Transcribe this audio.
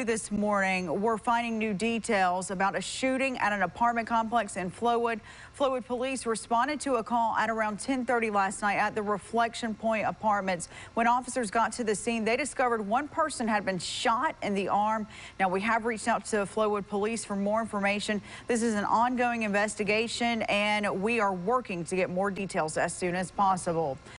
This morning, we're finding new details about a shooting at an apartment complex in Flowood. Flowood police responded to a call at around 10:30 last night at the Reflection Point Apartments. When officers got to the scene, they discovered one person had been shot in the arm. Now, we have reached out to Flowood police for more information. This is an ongoing investigation, and we are working to get more details as soon as possible.